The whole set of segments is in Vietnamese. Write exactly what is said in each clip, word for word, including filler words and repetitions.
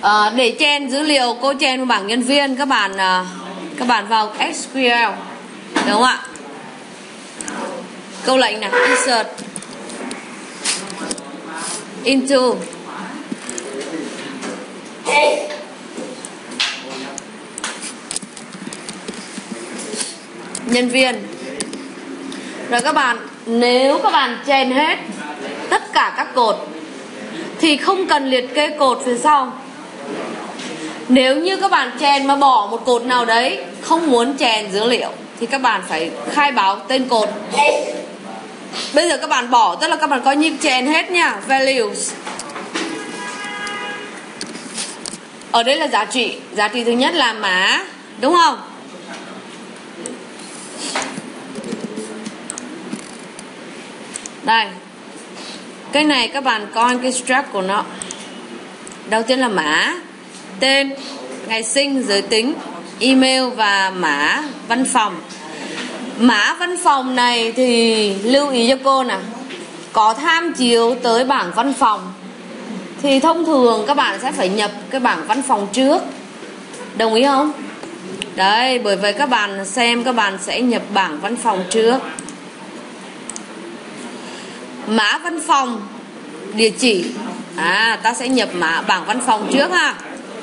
À, để chèn dữ liệu, cô chèn vào bảng nhân viên, các bạn à, các bạn vào ét quy lờ, đúng không ạ? Câu lệnh này, insert into nhân viên. Rồi các bạn, nếu các bạn chèn hết tất cả các cột thì không cần liệt kê cột phía sau. Nếu như các bạn chèn mà bỏ một cột nào đấy, không muốn chèn dữ liệu, thì các bạn phải khai báo tên cột. Bây giờ các bạn bỏ, tức là các bạn coi như chèn hết nha. Values. Ở đây là giá trị. Giá trị thứ nhất là mã, đúng không? Đây. Cái này các bạn coi cái struct của nó. Đầu tiên là mã, tên, ngày sinh, giới tính, email và mã văn phòng. Mã văn phòng này thì lưu ý cho cô nè, có tham chiếu tới bảng văn phòng thì thông thường các bạn sẽ phải nhập cái bảng văn phòng trước. Đồng ý không? Đấy, bởi vậy các bạn xem, các bạn sẽ nhập bảng văn phòng trước. Mã văn phòng, địa chỉ. À, ta sẽ nhập mã bảng văn phòng trước ha.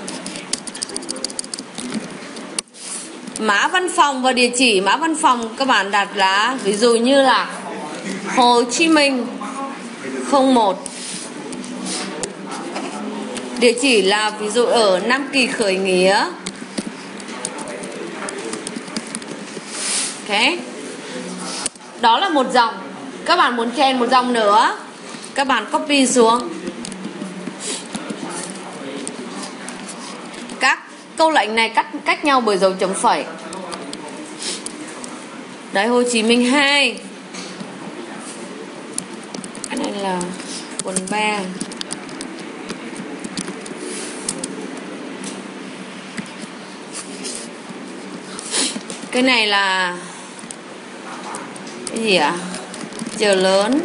Mã văn phòng và địa chỉ. Mã văn phòng các bạn đặt là ví dụ như là Hồ Chí Minh không một. Địa chỉ là ví dụ ở Nam Kỳ Khởi Nghĩa. Ok. Đó là một dòng. Các bạn muốn chèn một dòng nữa, các bạn copy xuống. Các câu lệnh này cách cách nhau bởi dấu chấm phẩy. Đấy, Hồ Chí Minh hai. Cái này là quận ba. Cái này là cái gì ạ? À? Chợ lớn.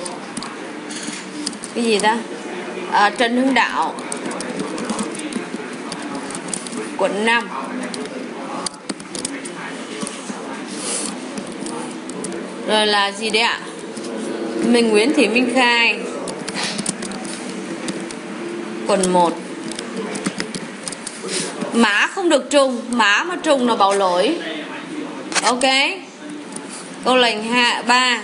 Cái gì ta? À, Trần Hưng Đạo, quận năm. Rồi là gì đấy ạ? Mình Nguyễn Thị Minh Khai, quận một. Mã không được trùng, mã mà trùng là báo lỗi. Ok. Câu lệnh hạ ba.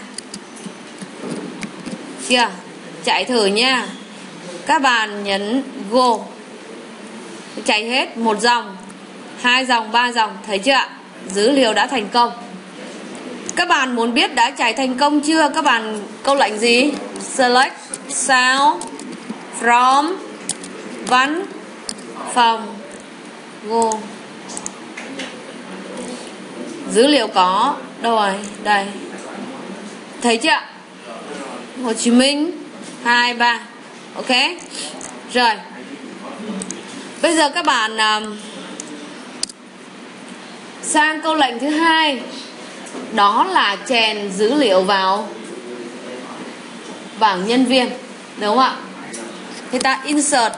Chưa? Chạy thử nha. Các bạn nhấn go. Chạy hết một dòng, hai dòng, ba dòng, thấy chưa ạ? Dữ liệu đã thành công. Các bạn muốn biết đã chạy thành công chưa? Các bạn câu lệnh gì? Select sound from văn phòng go. Dữ liệu có đâu rồi? Đây. Thấy chưa? Hồ Chí Minh hai, ba. Ok. Rồi. Bây giờ các bạn um, sang câu lệnh thứ hai. Đó là chèn dữ liệu vào bảng nhân viên, đúng không ạ? Thì ta insert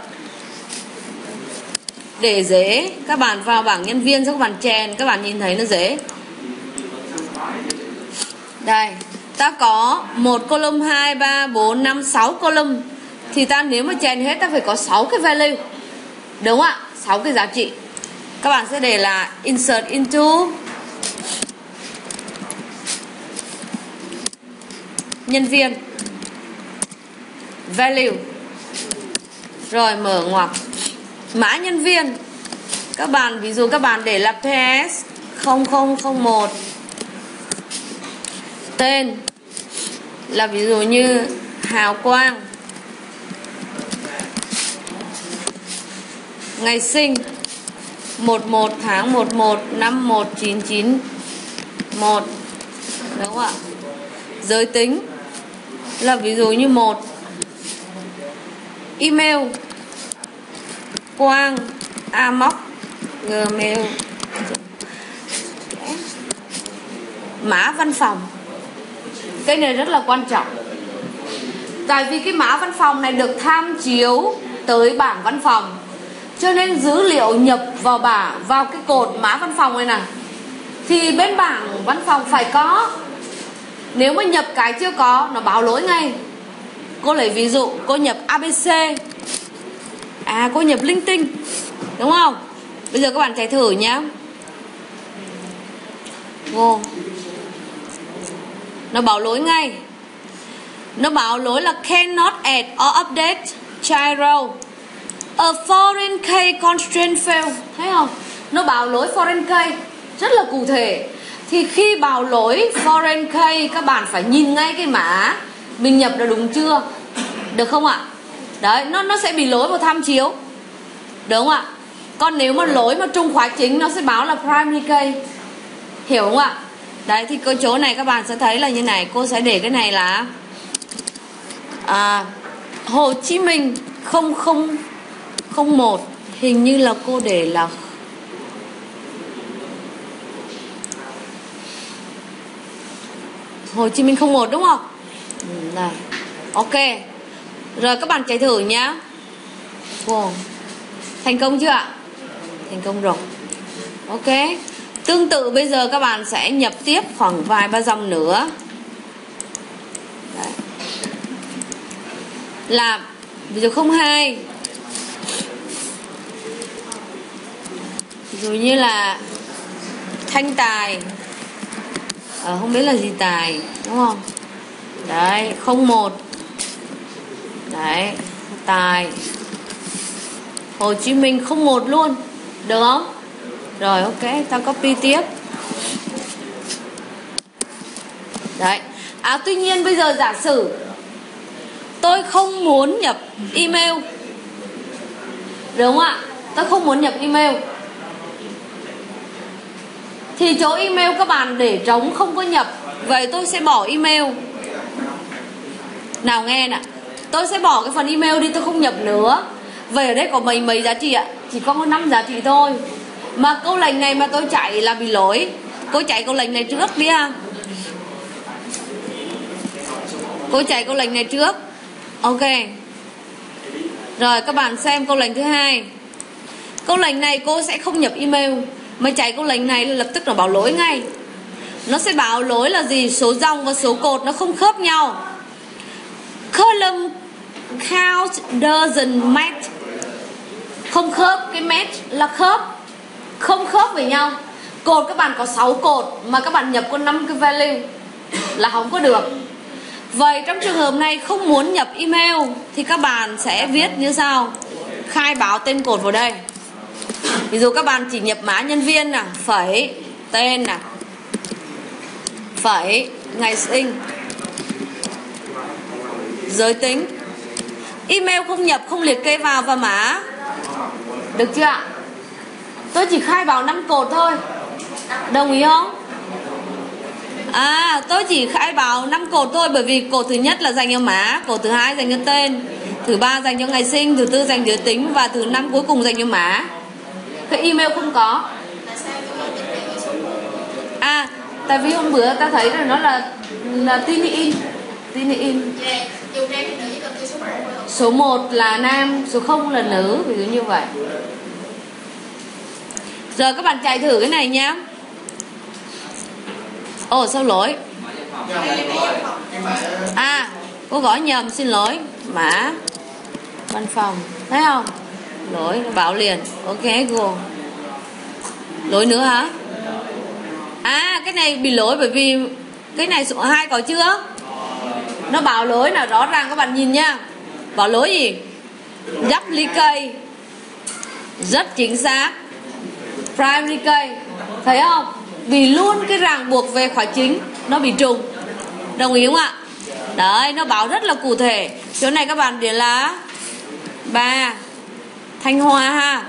để dễ. Các bạn vào bảng nhân viên, các bạn chèn, các bạn nhìn thấy nó dễ. Đây, ta có một column, hai, ba, bốn, năm, sáu column. Thì ta nếu mà chèn hết ta phải có sáu cái value, đúng không ạ? sáu cái giá trị. Các bạn sẽ để là insert into nhân viên, value. Rồi mở ngoặc. Mã nhân viên. Các bạn ví dụ các bạn để là pê ét không không không một. Tên là ví dụ như Hào Quang. Ngày sinh một một tháng một một năm một chín chín một, đúng không ạ? Giới tính là ví dụ như một. Email Quang amoc gmail. Mã văn phòng. Cái này rất là quan trọng. Tại vì cái mã văn phòng này được tham chiếu tới bảng văn phòng, Cho nên dữ liệu nhập vào bảng, vào cái cột mã văn phòng này nè, thì bên bảng văn phòng phải có. Nếu mà nhập cái chưa có, nó báo lỗi ngay. Cô lấy ví dụ, cô nhập a bê xê, à cô nhập linh tinh, đúng không? Bây giờ các bạn chạy thử nhé. Vô, nó báo lỗi ngay. Nó báo lỗi là cannot add or update child row. A foreign key constraint fail. Thấy không? Nó báo lỗi foreign key rất là cụ thể. Thì khi báo lỗi foreign key, các bạn phải nhìn ngay cái mã mình nhập là đúng chưa, được không ạ? Đấy, nó nó sẽ bị lỗi vào tham chiếu, đúng không ạ? Còn nếu mà lỗi mà trùng khóa chính, nó sẽ báo là primary key, hiểu không ạ? Đấy, thì cái chỗ này các bạn sẽ thấy là như này. Cô sẽ để cái này là à, Hồ Chí Minh không không không một. Hình như là cô để là Hồ Chí Minh không một đúng không? Này. Ok. Rồi các bạn chạy thử nhá. Wow. Thành công chưa ạ? Thành công rồi. Ok. Tương tự bây giờ các bạn sẽ nhập tiếp khoảng vài ba dòng nữa. Đấy. Là ví dụ không hai. Ví dụ như là Thanh Tài. Ờ, không biết là gì Tài, đúng không? Đấy, không một. Đấy, Tài. Hồ Chí Minh không một luôn. Được không? Rồi ok, ta copy tiếp. Đấy. À tuy nhiên bây giờ giả sử tôi không muốn nhập email, đúng không ạ? Tôi không muốn nhập email, thì chỗ email các bạn để trống không có nhập. Vậy tôi sẽ bỏ email. Nào nghe nè, tôi sẽ bỏ cái phần email đi, tôi không nhập nữa. Vậy ở đây có mấy mấy giá trị ạ? Chỉ có năm giá trị thôi. Mà câu lệnh này mà tôi chạy là bị lỗi. Cô chạy câu lệnh này trước đi ha. Cô chạy câu lệnh này trước. Ok. Rồi các bạn xem câu lệnh thứ hai. Câu lệnh này cô sẽ không nhập email, mà chạy câu lệnh này lập tức nó báo lỗi ngay. Nó sẽ báo lỗi là gì? Số dòng và số cột nó không khớp nhau. Column count doesn't match. Không khớp, cái match là khớp, không khớp với nhau. Cột các bạn có sáu cột mà các bạn nhập có năm cái value là không có được. Vậy trong trường hợp này không muốn nhập email thì các bạn sẽ viết như sau: khai báo tên cột vào đây. Ví dụ các bạn chỉ nhập mã nhân viên nè, phẩy, tên nè, phẩy, ngày sinh, giới tính. Email không nhập, không liệt kê vào và mã. Được chưa ạ? Tôi chỉ khai báo năm cột thôi. Đồng ý không? À, tôi chỉ khai báo năm cột thôi, bởi vì cột thứ nhất là dành cho mã, cột thứ hai dành cho tên, thứ ba dành cho ngày sinh, thứ tư dành cho giới tính, và thứ năm cuối cùng dành cho mã. Cái email không có. À, tại vì hôm bữa ta thấy là nó là là tin in, tin in. Số một là nam, số không là nữ, ví dụ như vậy. Giờ các bạn chạy thử cái này nhé. Ồ, sao lỗi? À, cô gõ nhầm, xin lỗi. Mã văn phòng, thấy không? Lỗi, nó báo liền. Ok, go. Lỗi nữa hả? À, cái này bị lỗi bởi vì cái này số hai có chưa? Nó báo lỗi nào rõ ràng, các bạn nhìn nha. Báo lỗi gì? Duplicate. Rất chính xác. Primary key. Thấy không? Vì luôn cái ràng buộc về khóa chính nó bị trùng. Đồng ý không ạ? Đấy, nó báo rất là cụ thể. Chỗ này các bạn để là ba Thanh Hóa ha.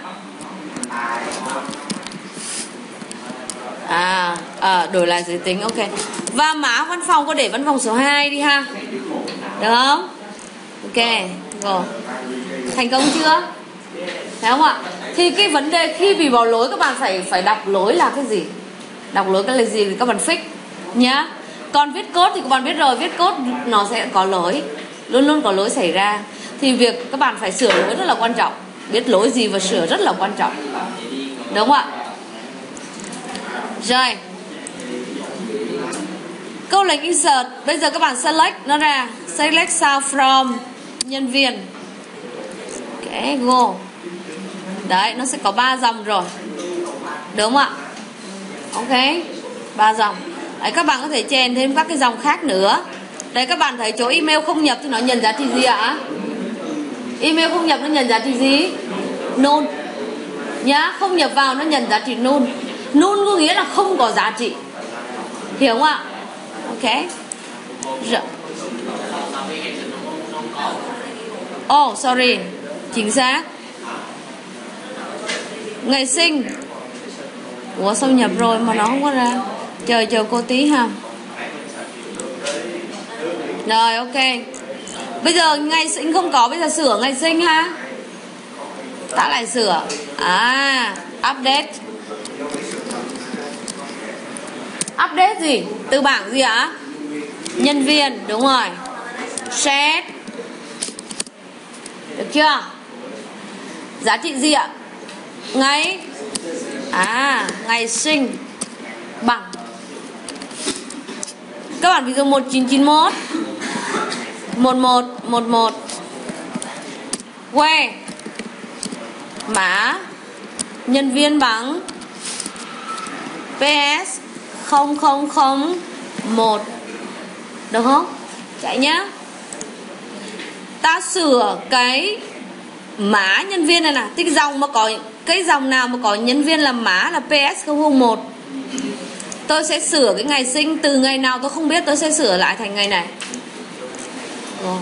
À, à đổi lại giới tính, ok. Và mã văn phòng có để văn phòng số hai đi ha. Được không? Ok, rồi. Thành công chưa? Thấy không ạ? Thì cái vấn đề khi bị bỏ lỗi các bạn phải phải đọc lỗi là cái gì? Đọc lỗi cái là gì thì các bạn fix nhá. Còn viết code thì các bạn biết rồi, viết code nó sẽ có lỗi, luôn luôn có lỗi xảy ra. Thì việc các bạn phải sửa lỗi rất là quan trọng. Biết lỗi gì và sửa rất là quan trọng, đúng không ạ? Rồi, câu lệnh insert. Bây giờ các bạn select nó ra. Select sao from nhân viên. Ok, go. Đấy, nó sẽ có ba dòng rồi, đúng không ạ? Ok, ba dòng. Đấy, các bạn có thể chèn thêm các cái dòng khác nữa. Đấy, các bạn thấy chỗ email không nhập thì nó nhận giá trị gì ạ? Email không nhập nó nhận giá trị gì? Null nhá, không nhập vào nó nhận giá trị null. Null có nghĩa là không có giá trị, hiểu không ạ? Ok. Rồi. Oh, sorry, chính xác. Ngày sinh. Ủa sao nhập rồi mà nó không có ra? Chờ chờ cô tí ha. Rồi, ok. Bây giờ ngày sinh không có, bây giờ sửa ngày sinh ha. Ta lại sửa. À, update. Update gì? Từ bảng gì ạ? Nhân viên, đúng rồi. Set. Được chưa? Giá trị gì ạ? Ngày. À, ngày sinh bằng. Các bạn ví dụ một chín chín mốt một một một một. Que mã nhân viên bằng pê ét không không không một. Được không? Chạy nhá. Ta sửa cái mã nhân viên này nè, cái dòng mà có cái dòng nào mà có nhân viên làm mã là pê ét không không một. Tôi sẽ sửa cái ngày sinh từ ngày nào tôi không biết, tôi sẽ sửa lại thành ngày này. Rồi.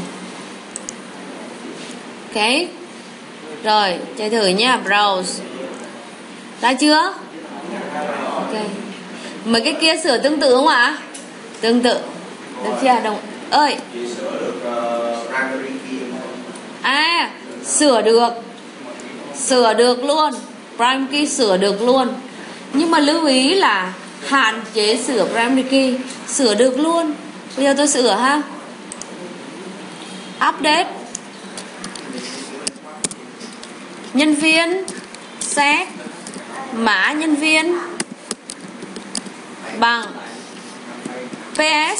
Ok. Rồi, chơi thử nhá, browse. Đã chưa? Ok. Mấy cái kia sửa tương tự không ạ? Tương tự. Được chưa? Đồng ơi. À, sửa được. Sửa được luôn. Primary key sửa được luôn. Nhưng mà lưu ý là hạn chế sửa primary key. Sửa được luôn. Bây giờ tôi sửa ha. Update. Nhân viên. Set. Mã nhân viên bằng pê ét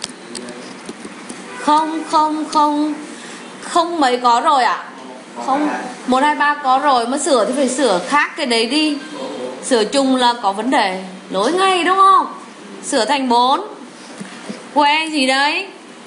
không không không không mấy có rồi ạ? À? Không, một hai ba có rồi, mà sửa thì phải sửa khác cái đấy đi. Sửa chung là có vấn đề, lỗi ngay đúng không? Sửa thành bốn. Que gì đấy?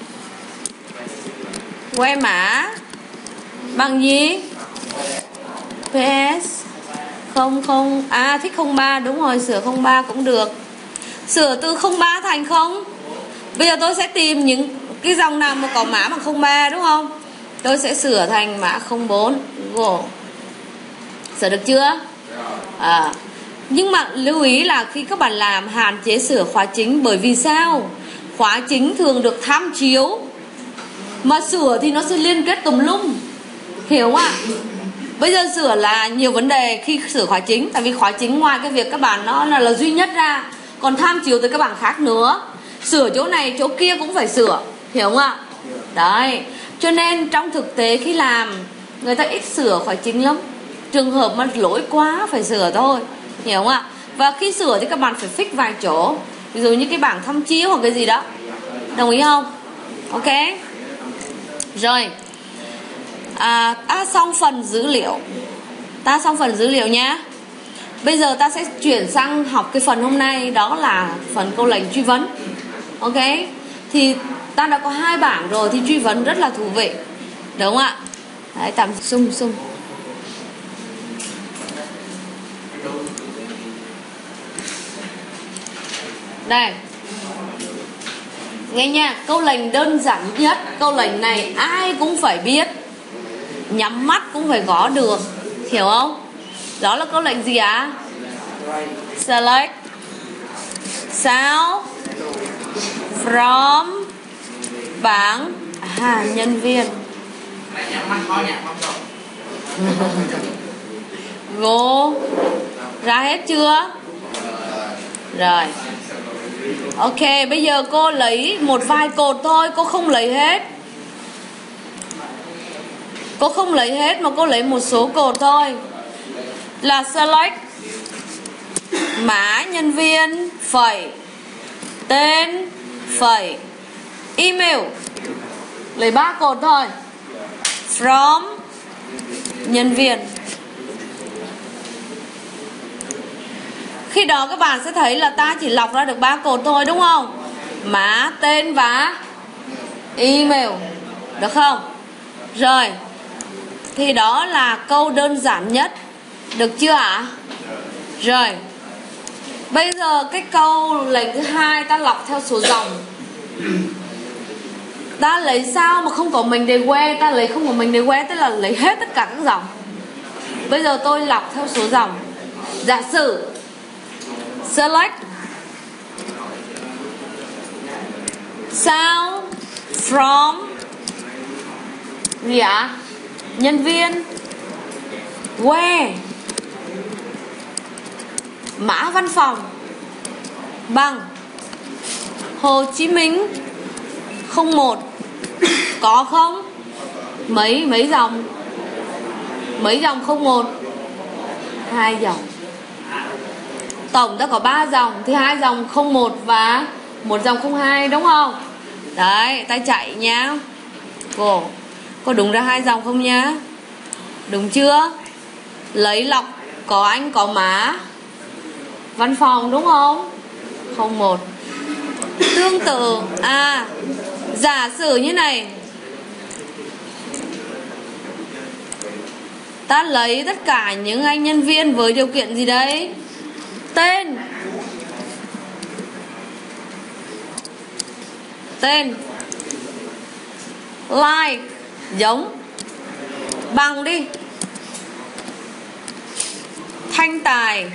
Que mã bằng gì? pê ét không không. À, thích không ba, đúng rồi, sửa không ba cũng được. Sửa từ không ba thành không. Bây giờ tôi sẽ tìm những cái dòng nào mà có mã bằng không ba, đúng không? Tôi sẽ sửa thành mã không bốn. Go. Sửa được chưa? À, nhưng mà lưu ý là khi các bạn làm hạn chế sửa khóa chính. Bởi vì sao? Khóa chính thường được tham chiếu, mà sửa thì nó sẽ liên kết tùm lum, hiểu không ạ? Bây giờ sửa là nhiều vấn đề khi sửa khóa chính. Tại vì khóa chính ngoài cái việc các bạn nó là, là duy nhất ra, còn tham chiếu tới các bảng khác nữa. Sửa chỗ này chỗ kia cũng phải sửa, hiểu không ạ? Đấy, cho nên trong thực tế khi làm người ta ít sửa khóa chính lắm. Trường hợp mà lỗi quá phải sửa thôi, hiểu không ạ? Và khi sửa thì các bạn phải fix vài chỗ. Ví dụ như cái bảng tham chiếu hoặc cái gì đó. Đồng ý không? Ok. Rồi. À, ta xong phần dữ liệu. Ta xong phần dữ liệu nhé. Bây giờ ta sẽ chuyển sang học cái phần hôm nay. Đó là phần câu lệnh truy vấn. Ok. Thì ta đã có hai bảng rồi, thì truy vấn rất là thú vị, đúng không ạ? Đấy, tạm sung sung. Đây. Nghe nha, câu lệnh đơn giản nhất. Câu lệnh này ai cũng phải biết, nhắm mắt cũng phải gõ được, hiểu không? Đó là câu lệnh gì ạ? À? Select sao from bảng à, nhân viên. Go. Ra hết chưa? Rồi. Ok, bây giờ cô lấy một vài cột thôi, cô không lấy hết. Cô không lấy hết mà cô lấy một số cột thôi. Là select mã nhân viên phẩy tên phẩy email. Lấy ba cột thôi. From nhân viên. Khi đó các bạn sẽ thấy là ta chỉ lọc ra được ba cột thôi đúng không? Mã, tên và email. Được không? Rồi. Thì đó là câu đơn giản nhất. Được chưa ạ? Rồi. Bây giờ cái câu lệnh thứ hai ta lọc theo số dòng. Ta lấy sao mà không có mình đề que. Ta lấy không có mình đề que, tức là lấy hết tất cả các dòng. Bây giờ tôi lọc theo số dòng. Giả sử select sao from gì ạ? Nhân viên where mã văn phòng bằng Hồ Chí Minh không một. Có không? Mấy mấy dòng? Mấy dòng không một? Hai dòng. Tổng ta có ba dòng thì hai dòng không một và một dòng không hai đúng không? Đấy, ta chạy nhá. Cô, có đúng ra hai dòng không nhá? Đúng chưa? Lấy lọc có anh có má văn phòng đúng không? Không một. Tương tự à, giả sử như này, ta lấy tất cả những anh nhân viên với điều kiện gì đấy? Tên Tên Like giống bằng đi Thanh Tài.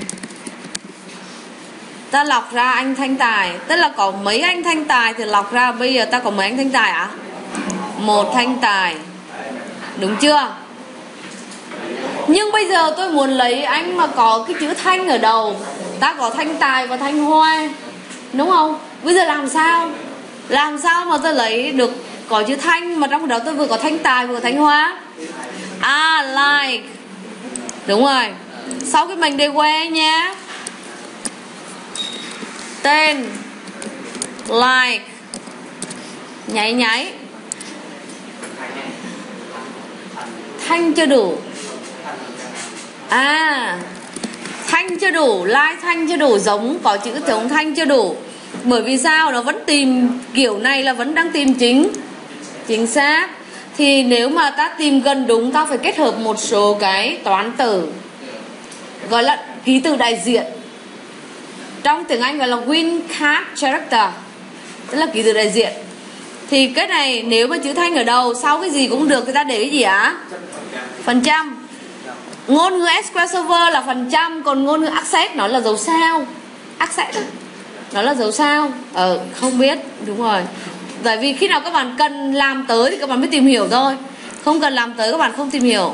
Ta lọc ra anh Thanh Tài. Tức là có mấy anh Thanh Tài thì lọc ra. Bây giờ ta có mấy anh Thanh Tài ạ? À? Một Thanh Tài. Đúng chưa? Nhưng bây giờ tôi muốn lấy anh mà có cái chữ Thanh ở đầu. Ta có Thanh Tài và Thanh Hoa, đúng không? Bây giờ làm sao? Làm sao mà tôi lấy được có chữ Thanh mà trong đó tôi vừa có Thanh Tài vừa có Thanh Hoa? À, like. Đúng rồi. Sau cái mệnh đề que nha. Tên like nháy nháy. Thanh chưa đủ. À, Thanh chưa đủ, like Thanh chưa đủ, giống có chữ giống Thanh chưa đủ. Bởi vì sao? Nó vẫn tìm kiểu này là vẫn đang tìm chính chính xác. Thì nếu mà ta tìm gần đúng, ta phải kết hợp một số cái toán từ gọi là ký tự đại diện. Trong tiếng Anh gọi là win card character, tức là ký tự đại diện. Thì cái này nếu mà chữ Thanh ở đầu, sau cái gì cũng được thì ta để cái gì á? Phần trăm. Ngôn ngữ ét quy eo Server là phần trăm, còn ngôn ngữ Access nó là dấu sao. Access đó, nó là dấu sao. Ờ, không biết, đúng rồi. Tại vì khi nào các bạn cần làm tới thì các bạn mới tìm hiểu thôi. Không cần làm tới các bạn không tìm hiểu.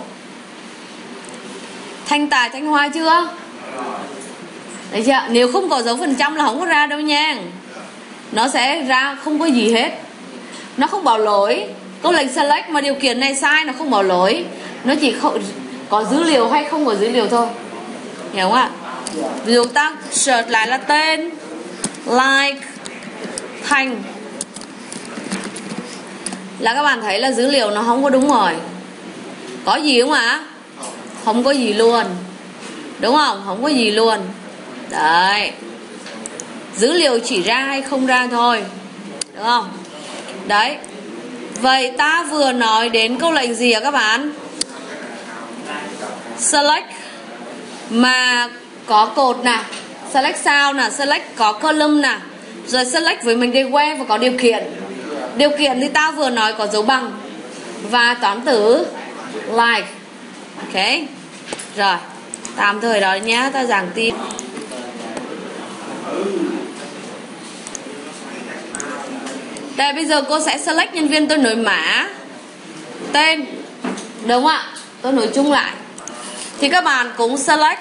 Thanh Tài, Thanh Hoa chưa? Đấy chưa? Nếu không có dấu phần trăm là không có ra đâu nha. Nó sẽ ra không có gì hết. Nó không bảo lỗi. Câu lệnh select mà điều kiện này sai nó không bảo lỗi. Nó chỉ không, có dữ liệu hay không có dữ liệu thôi. Hiểu không ạ? Ví dụ ta search lại là tên like Thành, là các bạn thấy là dữ liệu nó không có đúng rồi. Có gì không ạ? Không có gì luôn. Đúng không? Không có gì luôn. Đấy. Dữ liệu chỉ ra hay không ra thôi. Đúng không? Đấy. Vậy ta vừa nói đến câu lệnh gì ạ các bạn? Select mà có cột nè, select sao nè, select có column nè, rồi select với mình cái que và có điều kiện. Điều kiện thì ta vừa nói có dấu bằng và toán từ like. Ok. Rồi, tạm thời đó nhé, ta giảng tiếp. Đây bây giờ cô sẽ select nhân viên, tôi nối mã, tên, đúng không ạ? Tôi nối chung lại. Thì các bạn cũng select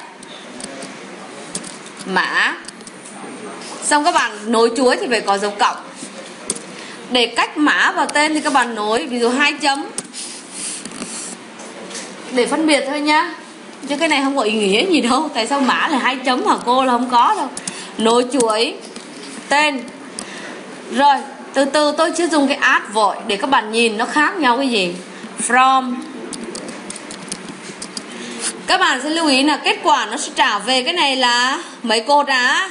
mã. Xong các bạn nối chuỗi thì phải có dấu cộng. Để cách mã và tên thì các bạn nối, ví dụ hai chấm để phân biệt thôi nhá, chứ cái này không có ý nghĩa gì đâu. Tại sao mã là hai chấm mà cô là không có đâu. Nối chuỗi tên. Rồi từ từ tôi chưa dùng cái add vội để các bạn nhìn nó khác nhau cái gì. From, các bạn sẽ lưu ý là kết quả nó sẽ trả về cái này là mấy cột á?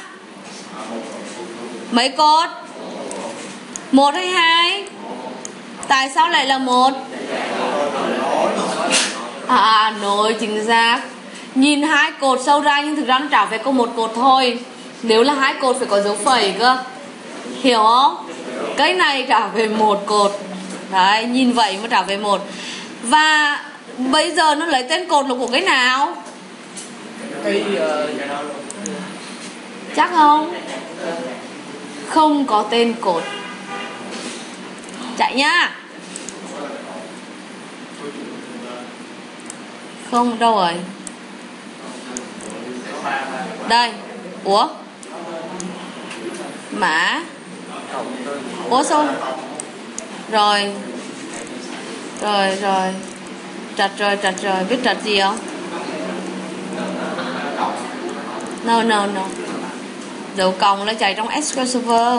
Mấy cột? Một hay hai? Tại sao lại là một? À, nối chính xác. Nhìn hai cột sâu ra nhưng thực ra nó trả về có một cột thôi. Nếu là hai cột phải có dấu phẩy cơ, hiểu không? Cái này trả về một cột. Đấy, nhìn vậy mới trả về một. Và bây giờ nó lấy tên cột là của cái nào? Chắc không? Không có tên cột. Chạy nhá. Không, đâu rồi? Đây. Ủa? Mã. Ủa sao? Rồi. Rồi, rồi. Trật rồi, trật rồi. Biết trật gì không? No, no, no. Dấu cộng là chạy trong ét quy eo Server.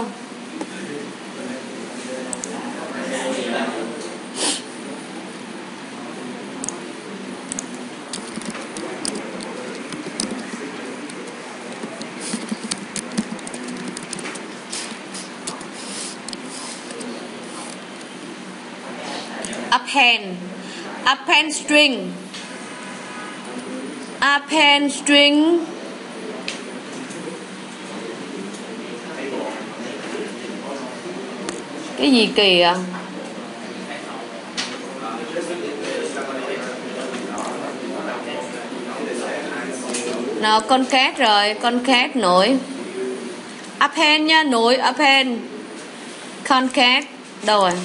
Append. Append string. Append string. Cái gì kỳ à? Nào, concat rồi, concat nối. Append nha, nối append. Concat đâu rồi?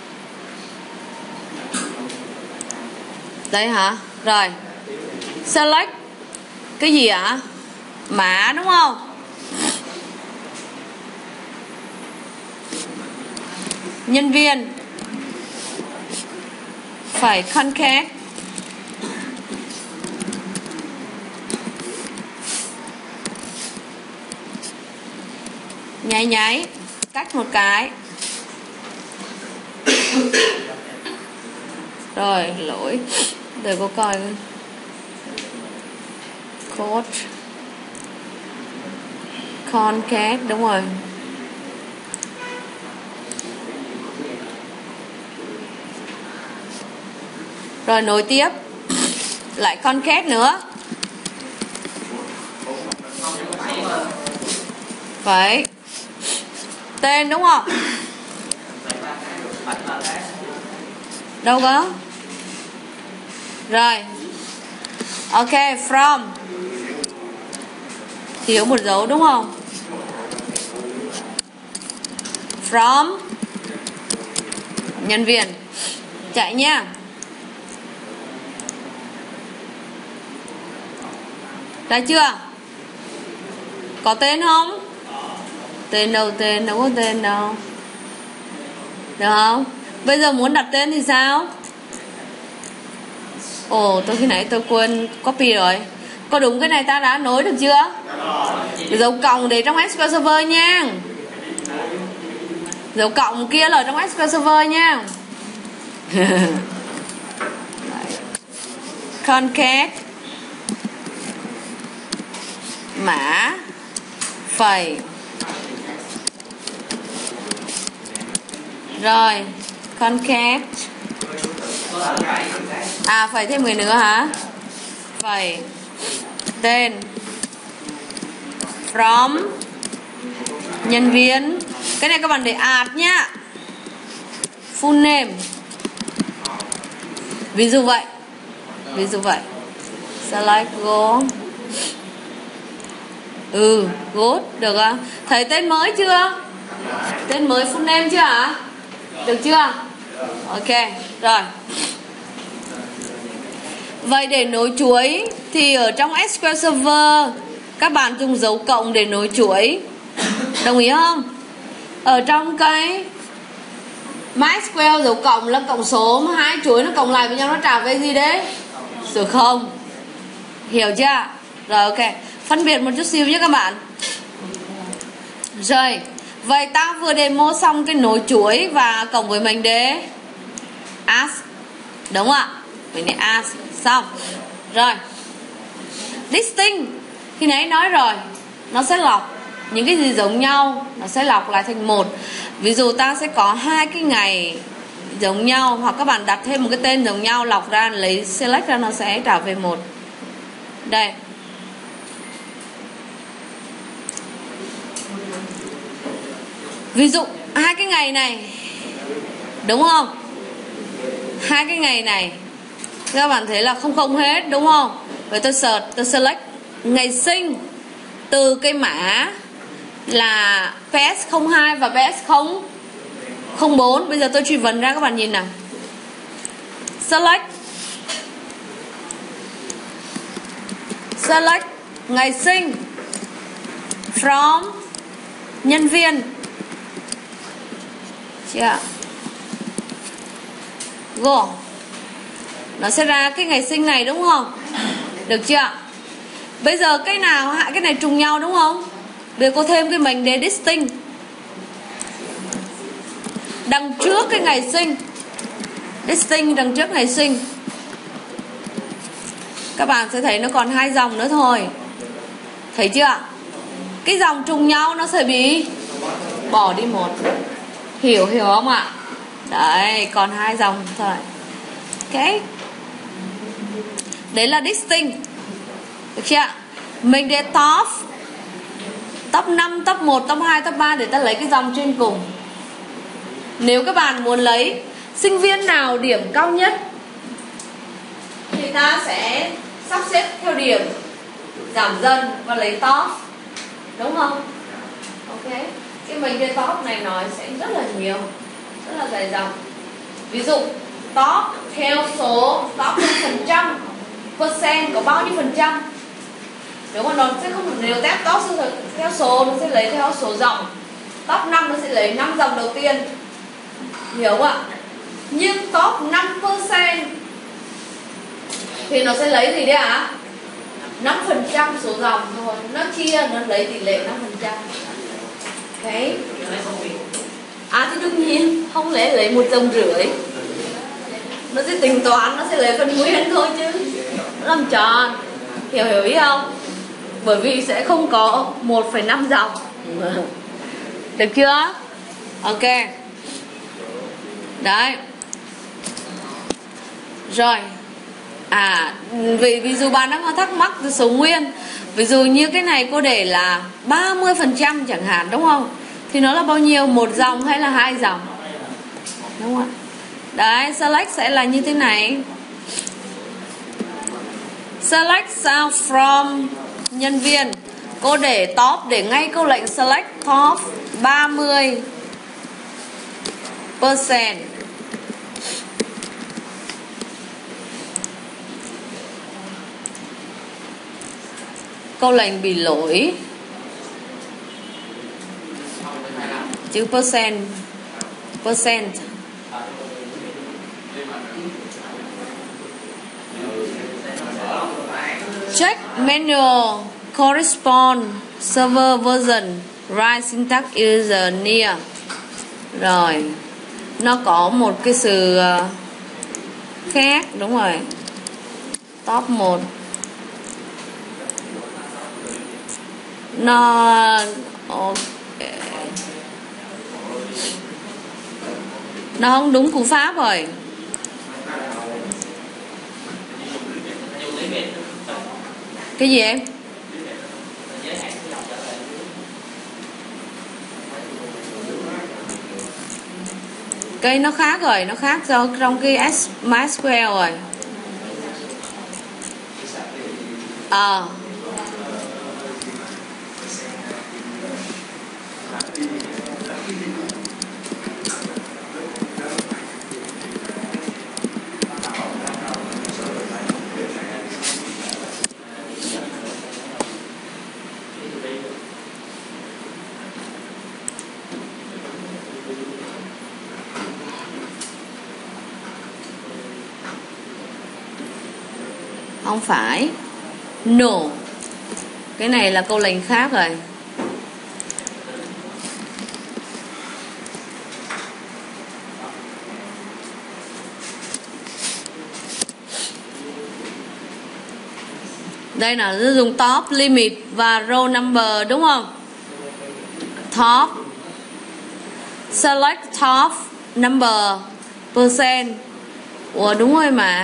Đây hả? Rồi. Select. Cái gì ạ? Mã đúng không? Nhân viên phải concat. Nháy nháy cách một cái. Rồi lỗi, để cô coi code concat đúng rồi. Rồi nối tiếp lại concat nữa. Phải tên đúng không? Đâu có. Rồi. Ok, from. Thiếu một dấu đúng không? From nhân viên. Chạy nha.ได้chưa? Có tên không? Tên đâu, tên đâu có tên đâu. Được không? Bây giờ muốn đặt tên thì sao? Ồ, tôi khi nãy tôi quên copy rồi. Có đúng cái này ta đã nối được chưa? Dấu cộng để trong ét quy eo Server nha. Dấu cộng kia là ở trong ét quy eo Server nha. Concat mã phẩy. Rồi concat. À phải thêm người nữa hả? Phẩy tên from nhân viên. Cái này các bạn để add nhá. Full name. Ví dụ vậy. Ví dụ vậy. Select go. Ừ, good, được à? Thấy tên mới chưa? Tên mới full name chưa hả? Được chưa? Ok, rồi. Vậy để nối chuỗi thì ở trong ét quy eo Server các bạn dùng dấu cộng để nối chuỗi. Đồng ý không? Ở trong cái MySQL dấu cộng là cộng số, mà hai chuỗi nó cộng lại với nhau nó trả về gì đấy? số không. Hiểu chưa? Rồi ok. Phân biệt một chút xíu nhé các bạn. Rồi. Vậy ta vừa demo xong cái nối chuỗi và cộng với mệnh đề as. Đúng không ạ? Mệnh đề as. Xong. Rồi. Distinct. Khi nãy nói rồi. Nó sẽ lọc những cái gì giống nhau, nó sẽ lọc lại thành một. Ví dụ ta sẽ có hai cái ngày giống nhau, hoặc các bạn đặt thêm một cái tên giống nhau, lọc ra lấy select ra nó sẽ trả về một. Đây. Ví dụ hai cái ngày này, đúng không? Hai cái ngày này các bạn thấy là không không hết, đúng không? Vậy tôi search, tôi select ngày sinh từ cái mã là pê ét không hai và pê ét không bốn. Bây giờ tôi truy vấn ra, các bạn nhìn nào. Select Select ngày sinh from nhân viên. Chưa? Go. Nó sẽ ra cái ngày sinh này, đúng không? Được chưa? Bây giờ cái nào hai cái này trùng nhau, đúng không? Bây giờ cô thêm cái mệnh đề distinct đằng trước cái ngày sinh. Distinct đằng trước ngày sinh. Các bạn sẽ thấy nó còn hai dòng nữa thôi. Thấy chưa? Cái dòng trùng nhau nó sẽ bị bỏ đi một. Hiểu hiểu không ạ? Đấy, còn hai dòng thôi. Ok. Đấy là distinct. Được chưa? Mình để top top năm, top một, top hai, top ba để ta lấy cái dòng trên cùng. Nếu các bạn muốn lấy sinh viên nào điểm cao nhất thì ta sẽ sắp xếp theo điểm giảm dần và lấy top. Đúng không? Ok. Cái mình cái top này nói sẽ rất là nhiều, rất là dài dòng. Ví dụ top theo số top phần trăm, percent có bao nhiêu phần trăm. Nếu mà nó sẽ không, nếu test top theo số nó sẽ lấy theo số dòng. Top năm nó sẽ lấy năm dòng đầu tiên. Hiểu không ạ? Nhưng top năm percent thì nó sẽ lấy gì đấy ạ? À? năm phần trăm số dòng thôi. Nó chia, nó lấy tỷ lệ năm phần trăm. Đấy. À thì đương nhiên không lẽ lấy một dòng rưỡi. Nó sẽ tính toán, nó sẽ lấy phần nguyên thôi chứ. Nó làm tròn. Hiểu hiểu ý không? Bởi vì sẽ không có một phẩy năm dòng. Được chưa? Ok. Đấy. Rồi. À, vì ví dụ bạn đang có thắc mắc từ số nguyên. Ví dụ như cái này cô để là ba mươi phần trăm chẳng hạn, đúng không? Thì nó là bao nhiêu? Một dòng hay là hai dòng? Đúng không? Đấy, select sẽ là như thế này. Select sao from nhân viên. Cô để top, để ngay câu lệnh select top ba mươi percent. Câu lệnh bị lỗi chữ percent. Percent. Check manual correspond server version right syntax is near. Rồi nó có một cái sự khác, đúng rồi. Top một nó okay. Nó không đúng cú pháp rồi. Cái gì em? Cái nó khác rồi, nó khác do trong cái MySQL rồi. Ờ à. Không phải. No. Cái này là câu lệnh khác rồi. Đây là dùng top, limit và row number đúng không? Top. Select top number percent. Ủa đúng rồi mà.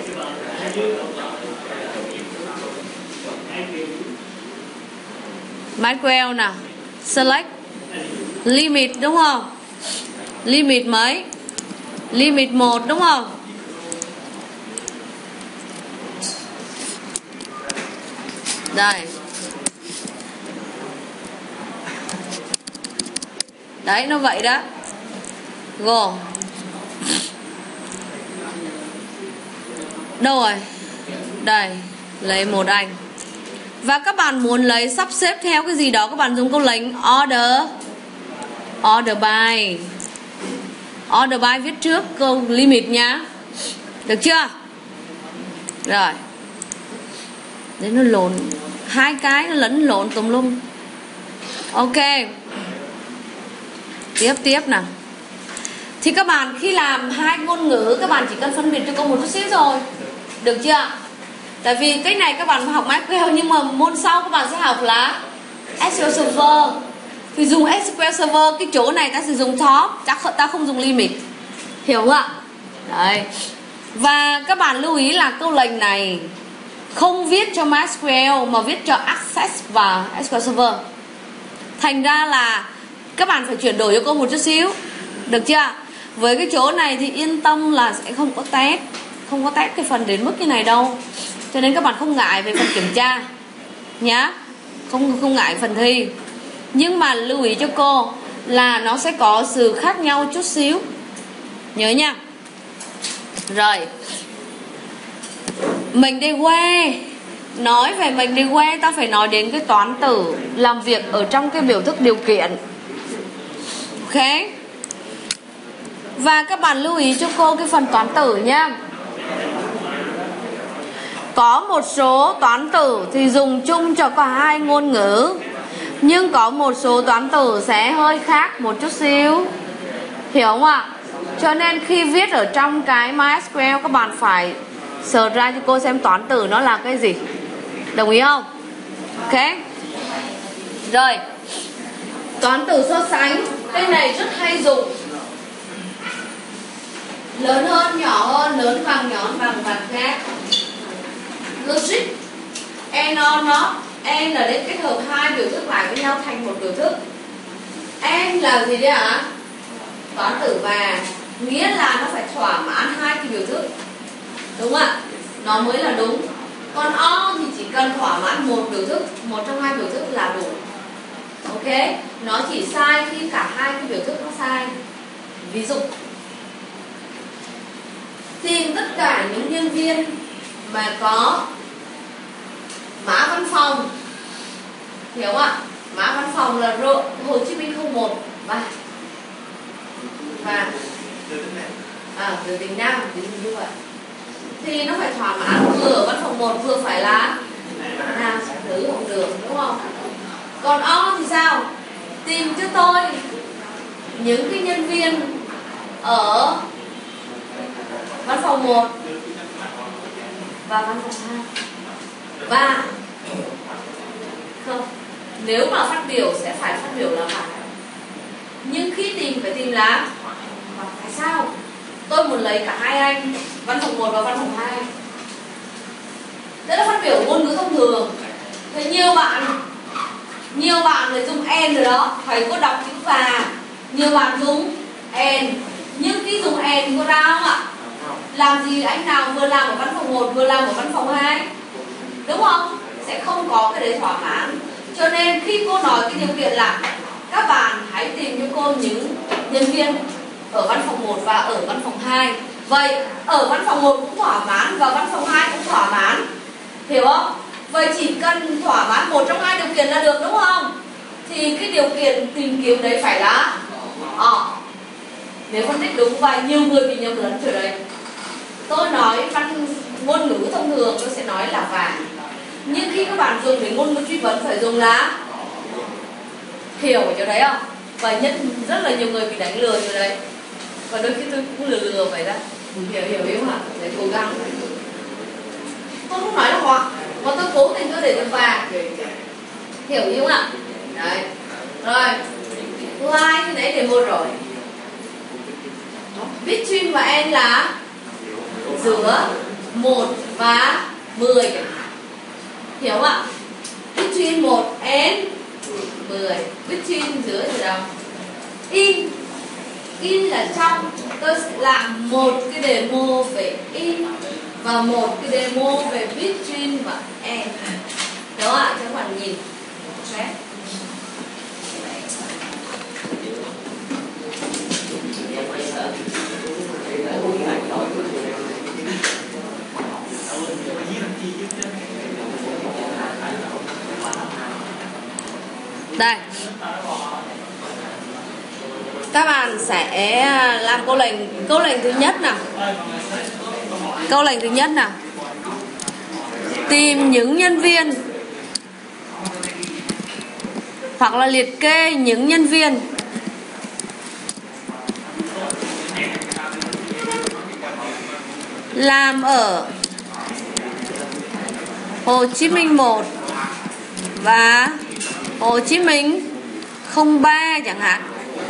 Maxwell nào. Select limit đúng không? Limit mấy? Limit một đúng không? Đây. Đấy nó vậy đó. Go. Đâu rồi? Đây, lấy một anh. Và các bạn muốn lấy sắp xếp theo cái gì đó, các bạn dùng câu lệnh order. Order by. Order by viết trước câu limit nhá. Được chưa? Rồi. Đấy nó lộn. Hai cái nó lẫn lộn tùm lum. Ok. Tiếp tiếp nào. Thì các bạn khi làm hai ngôn ngữ, các bạn chỉ cần phân biệt cho cô một chút xíu rồi. Được chưa? Tại vì cái này các bạn học Maxwell, nhưng mà môn sau các bạn sẽ học là ét quy eo Server. Thì dùng ét quy eo Server, cái chỗ này ta sử dụng top, ta không dùng limit. Hiểu không ạ? Đấy. Và các bạn lưu ý là câu lệnh này không viết cho MySQL mà viết cho Access và ét quy eo Server. Thành ra là các bạn phải chuyển đổi cho cô một chút xíu. Được chưa? Với cái chỗ này thì yên tâm là sẽ không có test. Không có test cái phần đến mức như này đâu. Cho nên các bạn không ngại về phần kiểm tra nhá. Không, không ngại phần thi. Nhưng mà lưu ý cho cô là nó sẽ có sự khác nhau chút xíu. Nhớ nha. Rồi. Mình đi quê. Nói về mình đi quê, ta phải nói đến cái toán tử làm việc ở trong cái biểu thức điều kiện. Ok. Và các bạn lưu ý cho cô cái phần toán tử nhá. Có một số toán tử thì dùng chung cho cả hai ngôn ngữ, nhưng có một số toán tử sẽ hơi khác một chút xíu. Hiểu không ạ? Cho nên khi viết ở trong cái MySQL các bạn phải search ra cho cô xem toán tử nó là cái gì. Đồng ý không? Ok. Rồi. Toán tử so sánh. Cái này rất hay dùng. Lớn hơn, nhỏ hơn, lớn bằng, nhỏ bằng, bằng khác. Logic. And or not. And là để kết hợp hai biểu thức lại với nhau thành một biểu thức. And là gì đấy ạ? Toán tử và nghĩa là nó phải thỏa mãn hai cái biểu thức. Đúng không ạ? Nó mới là đúng. Còn or thì chỉ cần thỏa mãn một biểu thức, một trong hai biểu thức là đủ. Ok? Nó chỉ sai khi cả hai cái biểu thức nó sai. Ví dụ, tìm tất cả những nhân viên mà có mã văn phòng. Hiểu không ạ? Mã văn phòng là Hồ Chí Minh không một và và à, từ tỉnh Nam, ví dụ như vậy. Thì nó phải thỏa mãn vừa ở văn phòng một vừa phải là nam nữ không được, đúng không? Còn o thì sao? Tìm cho tôi những cái nhân viên ở văn phòng một và văn phòng hai. Và không, nếu mà phát biểu sẽ phải phát biểu là phải. Nhưng khi tìm phải tìm là tại sao? Tôi muốn lấy cả hai anh, văn phòng một và văn phòng hai. Đấy là phát biểu ngôn ngữ thông thường. Thế nhiều bạn Nhiều bạn người dùng and rồi đó, thầy có đọc chữ và. Nhiều bạn dùng and. Nhưng khi dùng and có ra không ạ? Làm gì anh nào vừa làm ở văn phòng một vừa làm ở văn phòng hai? Đúng không? Sẽ không có cái đấy thỏa mãn. Cho nên khi cô nói cái điều kiện là các bạn hãy tìm cho cô những nhân viên ở văn phòng một và ở văn phòng hai. Vậy ở văn phòng một cũng thỏa mãn và văn phòng hai cũng thỏa mãn. Hiểu không? Vậy chỉ cần thỏa mãn một trong hai điều kiện là được, đúng không? Thì cái điều kiện tìm kiếm đấy phải là ờ. Nếu phân tích đúng, và nhiều người bị nhầm lẫn chỗ đấy. Tôi nói văn ngôn ngữ thông thường tôi sẽ nói là và, nhưng khi các bạn dùng đến ngôn ngữ truy vấn phải dùng là hiểu ở chỗ đấy không? Và nhất rất là nhiều người bị đánh lừa chỗ đấy, và đôi khi tôi cũng lừa lừa vậy đó. Hiểu hiểu hiểu hả? Để cố gắng. Tôi không nói là hoặc, mà tôi cố tình tôi để được và. Hiểu hiểu không ạ? Đấy. Rồi. Thứ hai thì nãy để một rồi. Between và and là giữa một và mười chẳng hạn. Hiểu không ạ? Between một and mười. Between giữa thì đâu? In. In là trong. Tôi sẽ làm một cái demo về in và một cái demo về between và and. Đúng không ạ? Cho các bạn nhìn. Okay. Đây. Các bạn sẽ làm câu lệnh câu lệnh thứ nhất nào. Câu lệnh thứ nhất nào. Tìm những nhân viên hoặc là liệt kê những nhân viên làm ở Hồ Chí Minh một và Hồ Chí Minh không ba chẳng hạn.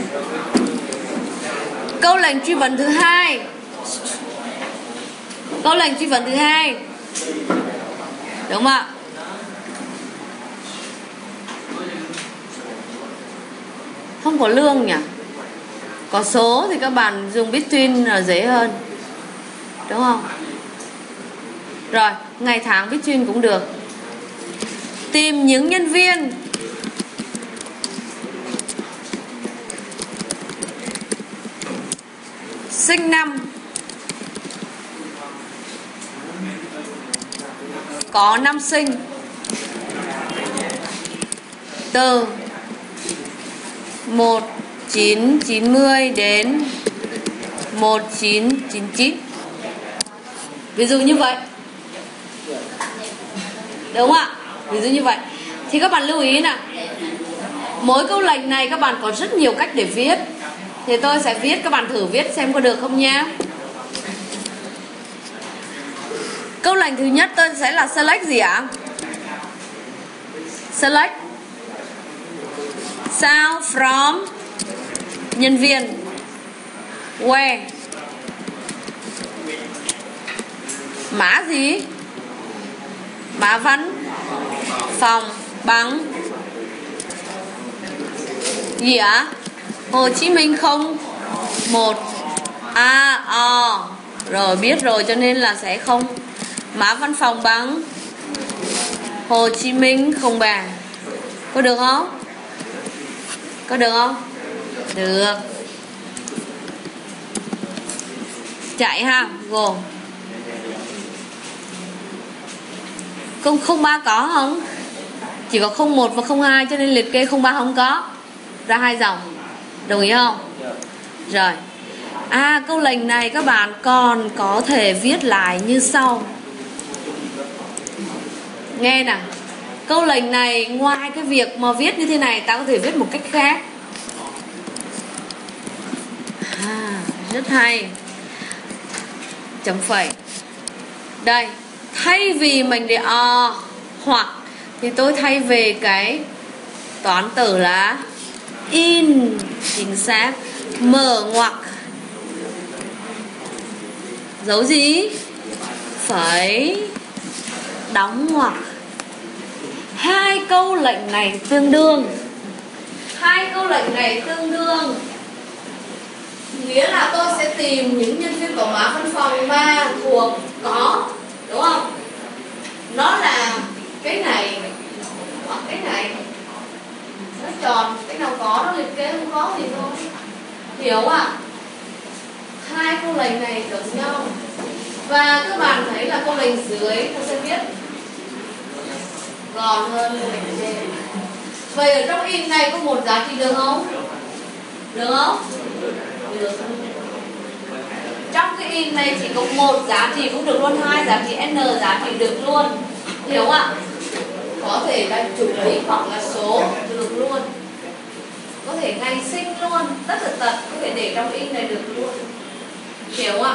Câu lệnh truy vấn thứ hai. Câu lệnh truy vấn thứ hai. Đúng không ạ? Không có lương nhỉ? Có số thì các bạn dùng between là dễ hơn. Đúng không? Rồi, ngày tháng between cũng được. Tìm những nhân viên sinh năm có năm sinh từ một nghìn chín trăm chín mươi đến một nghìn chín trăm chín mươi chín. Ví dụ như vậy. Đúng không ạ? Ví dụ như vậy. Thì các bạn lưu ý nào. Mỗi câu lệnh này các bạn có rất nhiều cách để viết. Thì tôi sẽ viết, các bạn thử viết xem có được không nha. Câu lệnh thứ nhất tôi sẽ là select gì ạ? Select sao from nhân viên where mã gì? Mã văn phòng bằng gì ạ? Hồ Chí Minh không một a o. Rồi biết rồi cho nên là sẽ không. Mã văn phòng bằng Hồ Chí Minh không ba. Có được không? Có được không? Được. Chạy ha, gồm không không ba có không? Chỉ có không một và không hai cho nên liệt kê không ba không có. Ra hai dòng. Đồng ý không? Rồi. À, câu lệnh này các bạn còn có thể viết lại như sau. Nghe nào. Câu lệnh này ngoài cái việc mà viết như thế này, ta có thể viết một cách khác. À, rất hay. Chấm phẩy. Đây. Thay vì mình để o hoặc thì tôi thay về cái toán tử là in. Chính xác. Mở ngoặc. Dấu gì? Phẩy. Đóng ngoặc. Hai câu lệnh này tương đương. Hai câu lệnh này tương đương. Nghĩa là tôi sẽ tìm những nhân viên có mã văn phòng và thuộc có. Đúng không? Nó là cái này hoặc cái này. Nó tròn. Cái nào có nó liệt kê, không có thì thôi. Hiểu à? Hai câu lệnh này giống nhau. Và các bạn thấy là câu lệnh dưới tôi sẽ viết gọn hơn câu lệnh trên. Vậy ở trong in này có một giá trị được không? Được không? Được. trong cái in này chỉ có một giá trị cũng được luôn, hai giá trị n giá trị được luôn, hiểu không ạ? Có thể là chủ đích hoặc là số được luôn, có thể ngày sinh luôn, tất tật tật có thể để trong in này được luôn, hiểu không ạ?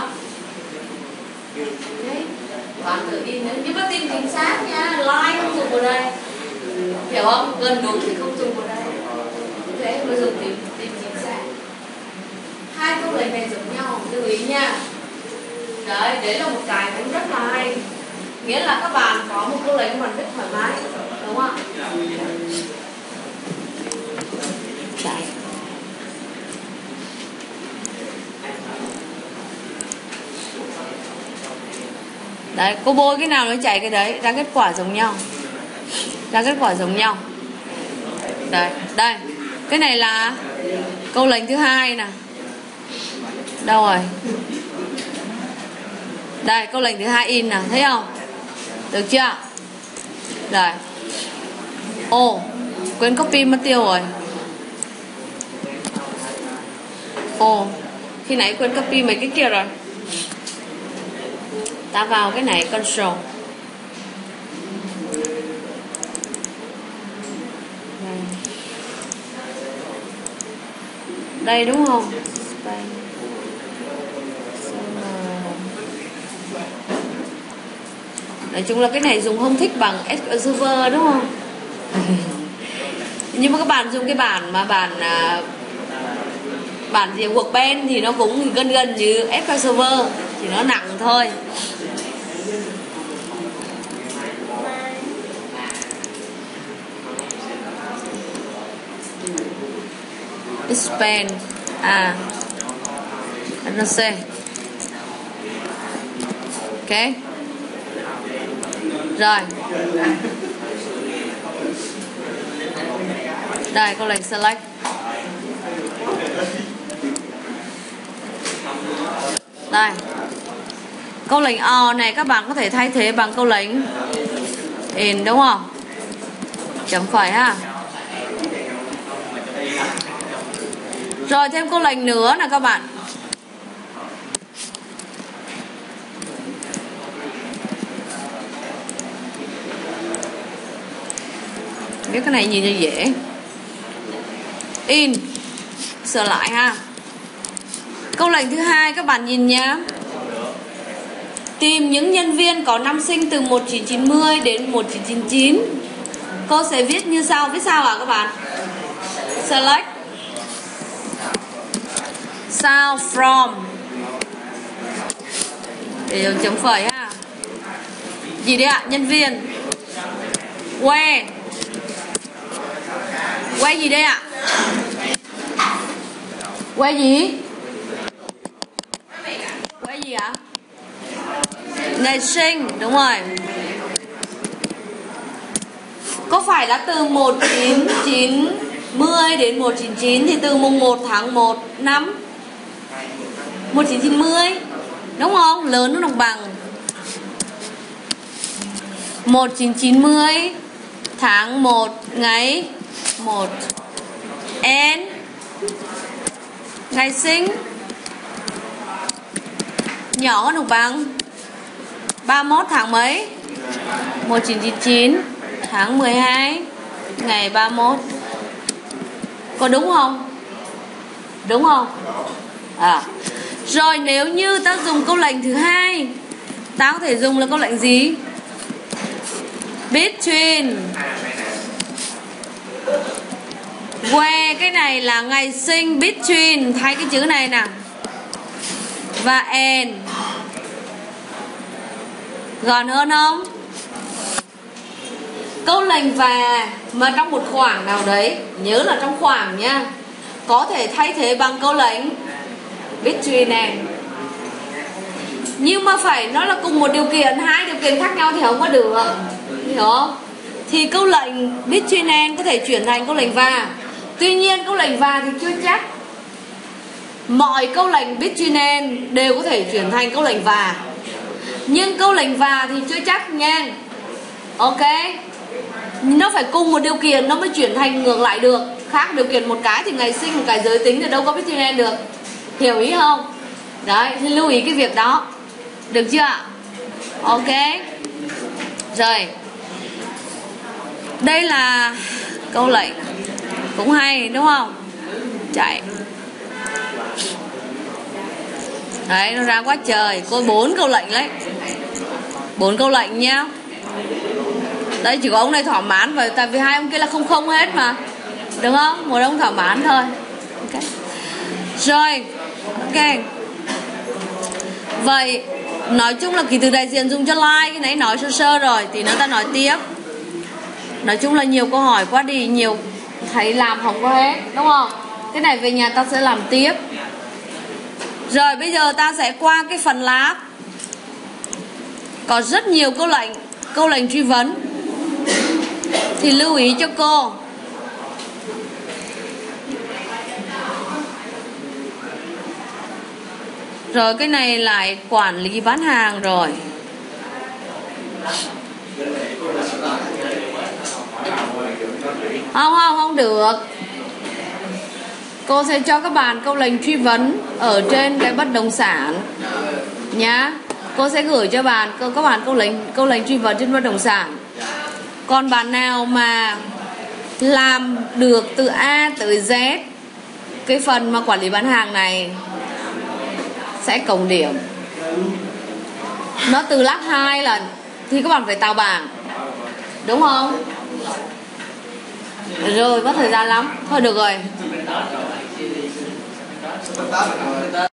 Đấy, bạn tự in nữa, nhưng mà tìm chính xác nha, like không dùng vào đây, hiểu không? Gần đúng thì không dùng vào đây, thế bây giờ tìm tìm chính xác. Hai câu lệnh này giống nhau, lưu ý nha. Đấy, đấy là một cái cũng rất là hay, nghĩa là các bạn có một câu lệnh mà rất thoải mái, đúng không ạ? Chạy. Đấy, cô bôi cái nào nó chạy cái đấy, ra kết quả giống nhau, ra kết quả giống nhau. Đấy, đây, cái này là câu lệnh thứ hai nè. Đâu rồi? Đây, câu lệnh thứ hai in nè, thấy không? Được chưa? Rồi. Ồ, quên copy mất tiêu rồi. Ồ, khi nãy quên copy mấy cái kia rồi. Ta vào cái này control. Đây, đây đúng không? Nói chung là cái này dùng không thích bằng ét quy eo Server đúng không? Nhưng mà các bạn dùng cái bản mà bản bản gì Workbench thì nó cũng gần gần như ét quy eo Server, chỉ nó nặng thôi. Expand à en xê. Ok. Rồi. Đây, câu lệnh select. Đây. Câu lệnh all này các bạn có thể thay thế bằng câu lệnh in đúng không? Chấm phẩy ha. Rồi thêm câu lệnh nữa nè các bạn. Biết cái này nhìn cho dễ. In. Sửa lại ha. Câu lệnh thứ hai các bạn nhìn nhá. Tìm những nhân viên có năm sinh từ một nghìn chín trăm chín mươi đến một nghìn chín trăm chín mươi chín. Cô sẽ viết như sau. Viết sao ạ các bạn? Select. Sao from. Để dùng chấm phẩy ha. Gì đấy ạ? Nhân viên. Where. Where gì đây ạ? Where gì? Where gì ạ? Ngày sinh, đúng rồi. Có phải là từ một nghìn chín trăm chín mươi đến một nghìn chín trăm chín mươi chín thì từ mùng một tháng một năm một nghìn chín trăm chín mươi, đúng không? Lớn nó đồng bằng một nghìn chín trăm chín mươi tháng một ngày một. And ngày sinh nhỏ hơn hoặc bằng ba mươi mốt tháng mấy? một nghìn chín trăm chín mươi chín tháng mười hai ngày ba mươi mốt. Có đúng không? Đúng không? À. Rồi nếu như ta dùng câu lệnh thứ hai, ta có thể dùng là câu lệnh gì? Between. Where cái này là ngày sinh, between thay cái chữ này nè. Và and. Gọn hơn không? Câu lệnh và mà trong một khoảng nào đấy, nhớ là trong khoảng nha, có thể thay thế bằng câu lệnh between and. Nhưng mà phải nó là cùng một điều kiện, hai điều kiện khác nhau thì không có được, hiểu không? Thì câu lệnh between and có thể chuyển thành câu lệnh và. Tuy nhiên câu lệnh và thì chưa chắc mọi câu lệnh between and đều có thể chuyển thành câu lệnh và. Nhưng câu lệnh và thì chưa chắc nha. Ok. Nó phải cùng một điều kiện nó mới chuyển thành ngược lại được. Khác điều kiện một cái thì ngày sinh, một cái giới tính thì đâu có between and được. Hiểu ý không? Đấy, thì lưu ý cái việc đó. Được chưa ạ? Ok. Rồi. Đây là câu lệnh cũng hay đúng không? Chạy. Đấy, nó ra quá trời. Cô bốn câu lệnh đấy. Bốn câu lệnh nhá. Đấy, chỉ có ông này thỏa mãn bởi tại vì hai ông kia là không không hết mà. Đúng không? Một ông thỏa mãn thôi. Ok. Rồi. Ok. Vậy nói chung là ký tự đại diện dùng cho like, cái nãy nói sơ sơ rồi, thì nữa ta nói tiếp. Nói chung là nhiều câu hỏi quá đi, nhiều thấy làm không có hết, đúng không? Cái này về nhà ta sẽ làm tiếp. Rồi bây giờ ta sẽ qua cái phần lab. Có rất nhiều câu lệnh, câu lệnh truy vấn. Thì lưu ý cho cô. Rồi cái này lại quản lý bán hàng rồi. Không không không được. Cô sẽ cho các bạn câu lệnh truy vấn ở trên cái bất động sản nhá. Cô sẽ gửi cho bạn các bạn câu lệnh câu lệnh truy vấn trên bất động sản. Còn bạn nào mà làm được từ A tới Z cái phần mà quản lý bán hàng này sẽ cộng điểm. Nó từ lắc hai lần thì các bạn phải tạo bảng. Đúng không? Rồi mất thời gian lắm. Thôi được rồi.